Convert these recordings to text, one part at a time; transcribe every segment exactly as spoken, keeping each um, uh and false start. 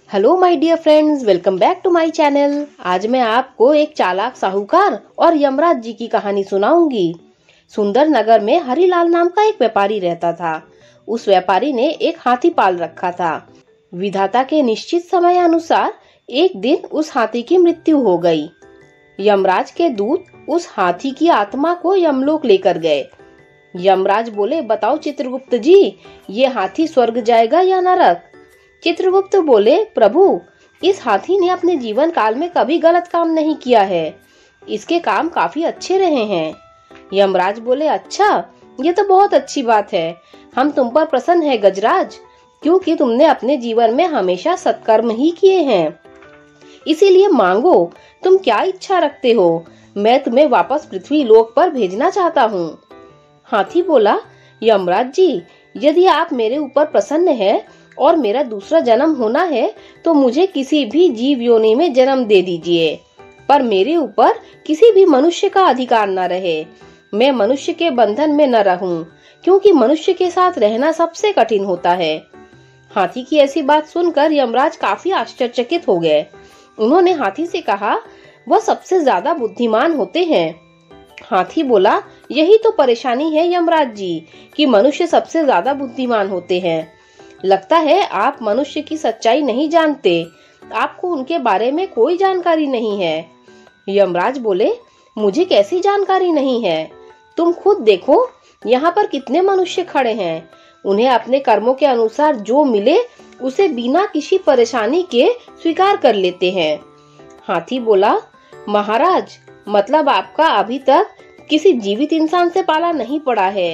Hello my dear friends, welcome back to my channel. आज मैं आपको एक चालाक साहूकार और यमराज जी की कहानी सुनाऊंगी। सुंदर नगर में हरिलाल नाम का एक व्यापारी रहता था। उस व्यापारी ने एक हाथी पाल रखा था। विधाता के निश्चित समय अनुसार एक दिन उस हाथी की मृत्यु हो गई। यमराज के दूत उस हाथी की आत्मा को यमलोक लेकर गए। यमराज बोले, बताओ चित्रगुप्त जी, ये हाथी स्वर्ग जाएगा या नरक? चित्रगुप्त बोले, प्रभु, इस हाथी ने अपने जीवन काल में कभी गलत काम नहीं किया है। इसके काम काफी अच्छे रहे हैं। यमराज बोले, अच्छा, ये तो बहुत अच्छी बात है। हम तुम पर प्रसन्न है गजराज, क्योंकि तुमने अपने जीवन में हमेशा सत्कर्म ही किए हैं। इसीलिए मांगो, तुम क्या इच्छा रखते हो? मैं तुम्हें वापस पृथ्वी लोक पर भेजना चाहता हूँ। हाथी बोला, यमराज जी, यदि आप मेरे ऊपर प्रसन्न हैं और मेरा दूसरा जन्म होना है तो मुझे किसी भी जीव योनि में जन्म दे दीजिए, पर मेरे ऊपर किसी भी मनुष्य का अधिकार न रहे। मैं मनुष्य के बंधन में न रहूं, क्योंकि मनुष्य के साथ रहना सबसे कठिन होता है। हाथी की ऐसी बात सुनकर यमराज काफी आश्चर्यचकित हो गए। उन्होंने हाथी से कहा, वह सबसे ज्यादा बुद्धिमान होते हैं। हाथी बोला, यही तो परेशानी है यमराज जी, कि मनुष्य सबसे ज्यादा बुद्धिमान होते हैं। लगता है आप मनुष्य की सच्चाई नहीं जानते, आपको उनके बारे में कोई जानकारी नहीं है। यमराज बोले, मुझे कैसी जानकारी नहीं है? तुम खुद देखो, यहाँ पर कितने मनुष्य खड़े हैं। उन्हें अपने कर्मों के अनुसार जो मिले उसे बिना किसी परेशानी के स्वीकार कर लेते हैं। हाथी बोला, महाराज, मतलब आपका अभी तक किसी जीवित इंसान से पाला नहीं पड़ा है।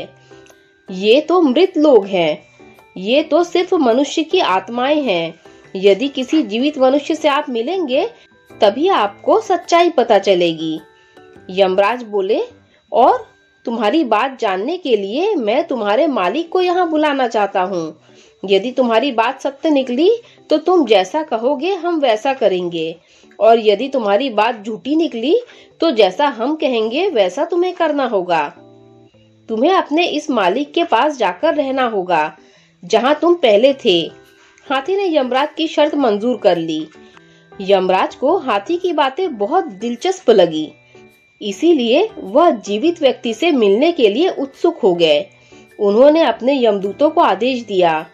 ये तो मृत लोग हैं। ये तो सिर्फ मनुष्य की आत्माएं हैं। यदि किसी जीवित मनुष्य से आप मिलेंगे तभी आपको सच्चाई पता चलेगी। यमराज बोले, और तुम्हारी बात जानने के लिए मैं तुम्हारे मालिक को यहाँ बुलाना चाहता हूँ। यदि तुम्हारी बात सत्य निकली तो तुम जैसा कहोगे हम वैसा करेंगे, और यदि तुम्हारी बात झूठी निकली तो जैसा हम कहेंगे वैसा तुम्हें करना होगा। तुम्हें अपने इस मालिक के पास जाकर रहना होगा जहाँ तुम पहले थे। हाथी ने यमराज की शर्त मंजूर कर ली। यमराज को हाथी की बातें बहुत दिलचस्प लगी, इसीलिए वह जीवित व्यक्ति से मिलने के लिए उत्सुक हो गए। उन्होंने अपने यमदूतों को आदेश दिया,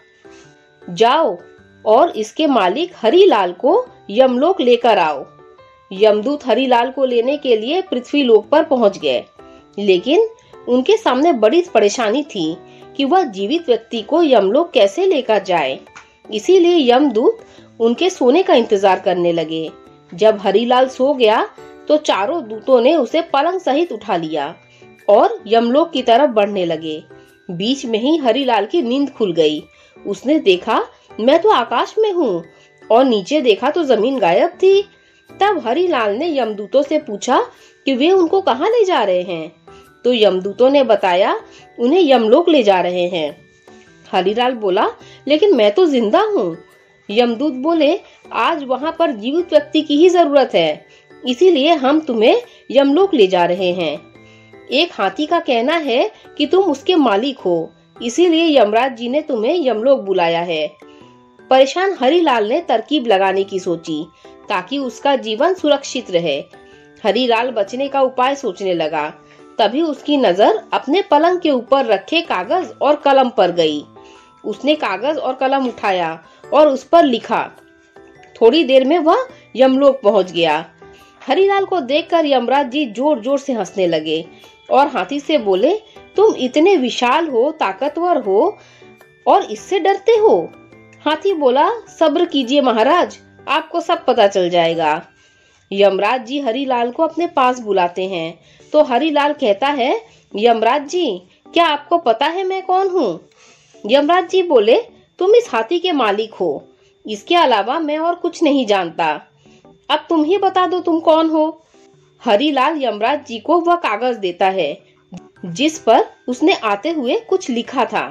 जाओ और इसके मालिक हरिलाल को यमलोक लेकर आओ। यमदूत हरिलाल को लेने के लिए पृथ्वी लोक पर पहुंच गए, लेकिन उनके सामने बड़ी परेशानी थी कि वह जीवित व्यक्ति को यमलोक कैसे लेकर जाए। इसीलिए यमदूत उनके सोने का इंतजार करने लगे। जब हरिलाल सो गया तो चारों दूतों ने उसे पलंग सहित उठा लिया और यमलोक की तरफ बढ़ने लगे। बीच में ही हरिलाल की नींद खुल गई। उसने देखा, मैं तो आकाश में हूँ, और नीचे देखा तो जमीन गायब थी। तब हरिलाल ने यमदूतों से पूछा कि वे उनको कहाँ ले जा रहे हैं। तो यमदूतों ने बताया, उन्हें यमलोक ले जा रहे हैं। हरिलाल बोला, लेकिन मैं तो जिंदा हूँ। यमदूत बोले, आज वहाँ पर जीवित व्यक्ति की ही जरूरत है, इसीलिए हम तुम्हें यमलोक ले जा रहे हैं। एक हाथी का कहना है कि तुम उसके मालिक हो, इसीलिए यमराज जी ने तुम्हें यमलोक बुलाया है। परेशान हरिलाल ने तरकीब लगाने की सोची ताकि उसका जीवन सुरक्षित रहे। हरिलाल बचने का उपाय सोचने लगा। तभी उसकी नजर अपने पलंग के ऊपर रखे कागज और कलम पर गई। उसने कागज और कलम उठाया और उस पर लिखा। थोड़ी देर में वह यमलोक पहुंच गया। हरिलाल को देखकर यमराज जी जोर जोर से हंसने लगे और हाथी से बोले, तुम इतने विशाल हो, ताकतवर हो, और इससे डरते हो? हाथी बोला, सब्र कीजिए महाराज, आपको सब पता चल जाएगा। यमराज जी हरिलाल को अपने पास बुलाते हैं तो हरिलाल कहता है, यमराज जी, क्या आपको पता है मैं कौन हूँ? यमराज जी बोले, तुम इस हाथी के मालिक हो, इसके अलावा मैं और कुछ नहीं जानता। अब तुम ही बता दो तुम कौन हो। हरिलाल यमराज जी को वह कागज देता है जिस पर उसने आते हुए कुछ लिखा था।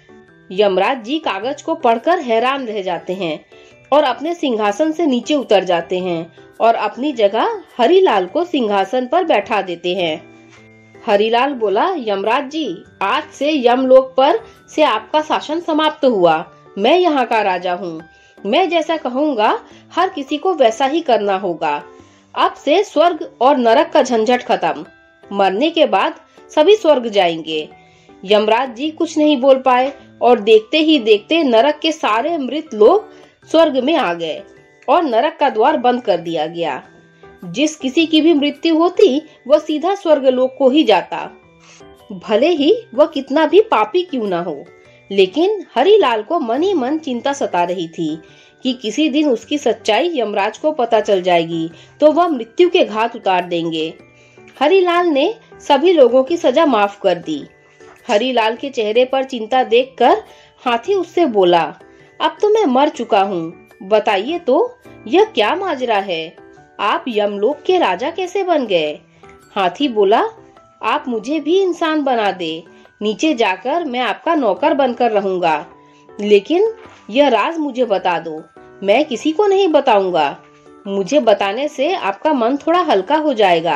यमराज जी कागज को पढ़कर हैरान रह जाते हैं और अपने सिंहासन से नीचे उतर जाते हैं और अपनी जगह हरिलाल को सिंहासन पर बैठा देते हैं। हरिलाल बोला, यमराज जी, आज से यमलोक पर से आपका शासन समाप्त हुआ। मैं यहाँ का राजा हूँ। मैं जैसा कहूँगा हर किसी को वैसा ही करना होगा। अब से स्वर्ग और नरक का झंझट खत्म। मरने के बाद सभी स्वर्ग जाएंगे। यमराज जी कुछ नहीं बोल पाए और देखते ही देखते नरक के सारे मृत लोग स्वर्ग में आ गए और नरक का द्वार बंद कर दिया गया। जिस किसी की भी मृत्यु होती वह सीधा स्वर्ग लोक को ही जाता, भले ही वह कितना भी पापी क्यों ना हो। लेकिन हरिलाल को मन ही मन चिंता सता रही थी कि किसी दिन उसकी सच्चाई यमराज को पता चल जाएगी तो वह मृत्यु के घाट उतार देंगे। हरिलाल ने सभी लोगों की सजा माफ कर दी। हरिलाल के चेहरे पर चिंता देखकर हाथी उससे बोला, अब तो मैं मर चुका हूँ, बताइए तो यह क्या माजरा है? आप यमलोक के राजा कैसे बन गए? हाथी बोला, आप मुझे भी इंसान बना दे, नीचे जाकर मैं आपका नौकर बनकर रहूंगा, लेकिन यह राज मुझे बता दो, मैं किसी को नहीं बताऊंगा। मुझे बताने से आपका मन थोड़ा हल्का हो जाएगा।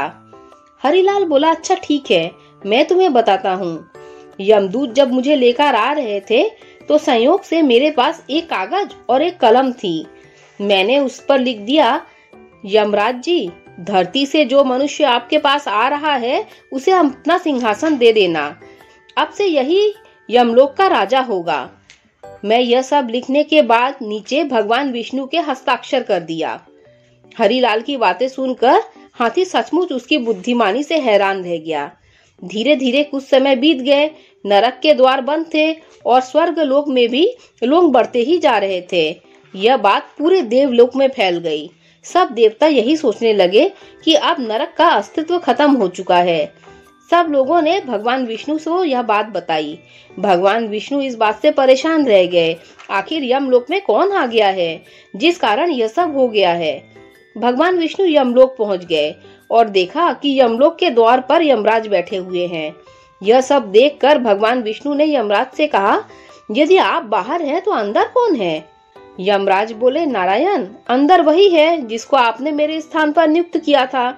हरिलाल बोला, अच्छा ठीक है, मैं तुम्हें बताता हूँ। यमदूत जब मुझे लेकर आ रहे थे तो संयोग से मेरे पास एक कागज और एक कलम थी। मैंने उस पर लिख दिया, यमराज जी, धरती से जो मनुष्य आपके पास आ रहा है उसे अपना सिंहासन दे देना। अब से यही यमलोक का राजा होगा। मैं यह सब लिखने के बाद नीचे भगवान विष्णु के हस्ताक्षर कर दिया। हरिलाल की बातें सुनकर हाथी सचमुच उसकी बुद्धिमानी से हैरान रह गया। धीरे धीरे कुछ समय बीत गए। नरक के द्वार बंद थे और स्वर्ग लोक में भी लोग बढ़ते ही जा रहे थे। यह बात पूरे देवलोक में फैल गई। सब देवता यही सोचने लगे कि अब नरक का अस्तित्व खत्म हो चुका है। सब लोगों ने भगवान विष्णु से यह बात बताई। भगवान विष्णु इस बात से परेशान रह गए, आखिर यमलोक में कौन आ गया है जिस कारण यह सब हो गया है। भगवान विष्णु यमलोक पहुंच गए और देखा कि यमलोक के द्वार पर यमराज बैठे हुए हैं। यह सब देखकर भगवान विष्णु ने यमराज से कहा, यदि आप बाहर हैं तो अंदर कौन है? यमराज बोले, नारायण, अंदर वही है जिसको आपने मेरे स्थान पर नियुक्त किया था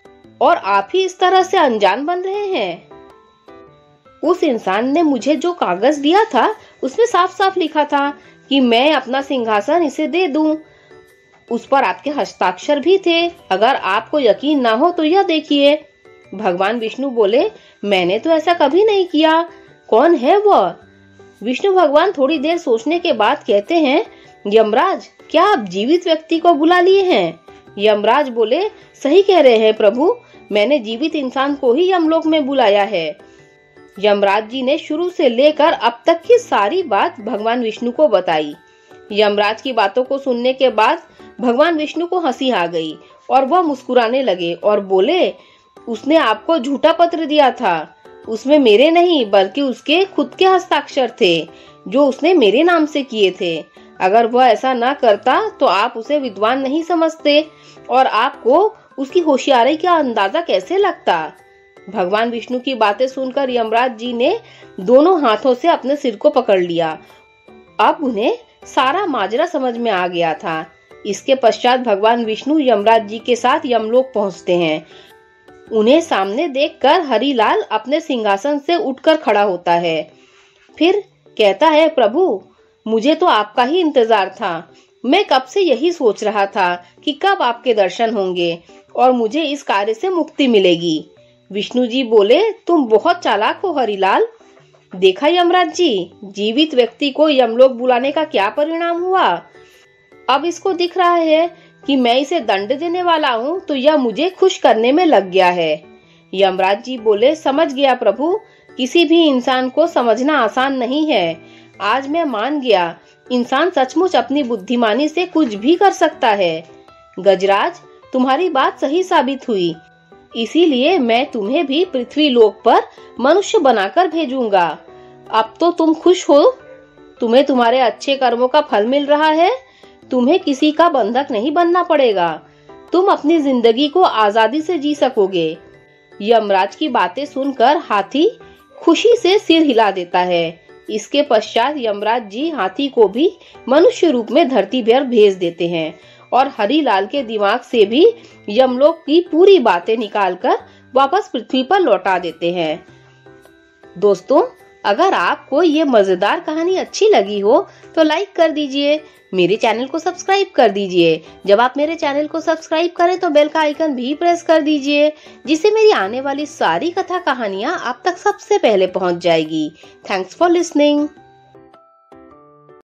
और आप ही इस तरह से अनजान बन रहे हैं। उस इंसान ने मुझे जो कागज दिया था उसमें साफ साफ लिखा था कि मैं अपना सिंहासन इसे दे दूं। उस पर आपके हस्ताक्षर भी थे। अगर आपको यकीन ना हो तो यह देखिए। भगवान विष्णु बोले, मैंने तो ऐसा कभी नहीं किया, कौन है वह? विष्णु भगवान थोड़ी देर सोचने के बाद कहते हैं, यमराज, क्या आप जीवित व्यक्ति को बुला लिए हैं? यमराज बोले, सही कह रहे हैं प्रभु, मैंने जीवित इंसान को ही यमलोक में बुलाया है। यमराज जी ने शुरू से लेकर अब तक की सारी बात भगवान विष्णु को बताई। यमराज की बातों को सुनने के बाद भगवान विष्णु को हंसी आ गई और वह मुस्कुराने लगे और बोले, उसने आपको झूठा पत्र दिया था। उसमें मेरे नहीं बल्कि उसके खुद के हस्ताक्षर थे जो उसने मेरे नाम से किए थे। अगर वह ऐसा ना करता तो आप उसे विद्वान नहीं समझते और आपको उसकी होशियारी का अंदाजा कैसे लगता। भगवान विष्णु की बातें सुनकर यमराज जी ने दोनों हाथों से अपने सिर को पकड़ लिया। अब उन्हें सारा माजरा समझ में आ गया था। इसके पश्चात भगवान विष्णु यमराज जी के साथ यमलोक पहुंचते हैं। उन्हें सामने देखकर हरिलाल अपने सिंहासन से उठकर खड़ा होता है। फिर कहता है, प्रभु, मुझे तो आपका ही इंतजार था। मैं कब से यही सोच रहा था कि कब आपके दर्शन होंगे और मुझे इस कार्य से मुक्ति मिलेगी। विष्णु जी बोले, तुम बहुत चालाक हो हरिलाल। देखा यमराज जी, जीवित व्यक्ति को यमलोक बुलाने का क्या परिणाम हुआ। अब इसको दिख रहा है कि मैं इसे दंड देने वाला हूँ तो यह मुझे खुश करने में लग गया है। यमराज जी बोले, समझ गया प्रभु, किसी भी इंसान को समझना आसान नहीं है। आज मैं मान गया, इंसान सचमुच अपनी बुद्धिमानी से कुछ भी कर सकता है। गजराज, तुम्हारी बात सही साबित हुई, इसीलिए मैं तुम्हें भी पृथ्वी लोक पर मनुष्य बनाकर भेजूंगा। अब तो तुम खुश हो, तुम्हें तुम्हारे अच्छे कर्मों का फल मिल रहा है। तुम्हें किसी का बंधक नहीं बनना पड़ेगा। तुम अपनी जिंदगी को आजादी से जी सकोगे। यमराज की बातें सुनकर हाथी खुशी से सिर हिला देता है। इसके पश्चात यमराज जी हाथी को भी मनुष्य रूप में धरती पर भेज देते हैं और हरिलाल के दिमाग से भी यमलोक की पूरी बातें निकालकर वापस पृथ्वी पर लौटा देते हैं। दोस्तों, अगर आपको ये मजेदार कहानी अच्छी लगी हो तो लाइक कर दीजिए, मेरे चैनल को सब्सक्राइब कर दीजिए। जब आप मेरे चैनल को सब्सक्राइब करें तो बेल का आइकन भी प्रेस कर दीजिए, जिससे मेरी आने वाली सारी कथा कहानियाँ आप तक सबसे पहले पहुंच जाएगी। Thanks for listening.